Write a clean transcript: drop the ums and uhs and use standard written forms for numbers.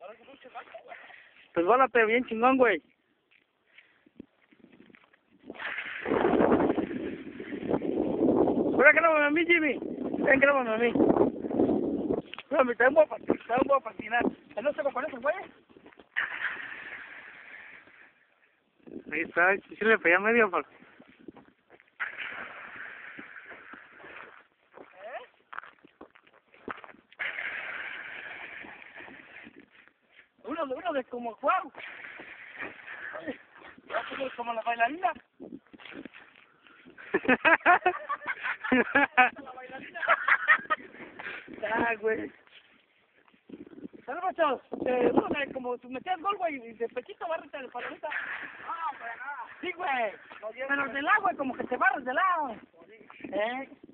Pues bálate bien chingón, güey. Ahora grábame a mí, Jimmy. Ven, grábame a mí. No, te voy a patinar. ¿No se va con eso, güey? Ahí está, sí le pegué a medio, por... Uno de como Juan. Como la bailarina. La bailarina. Ah, güey. ¿Sabes, machos? Uno de como tú metías gol, güey, y de pechito barrete de palomita. No, para nada. Sí, güey. Pero del agua, como que te barras del lado.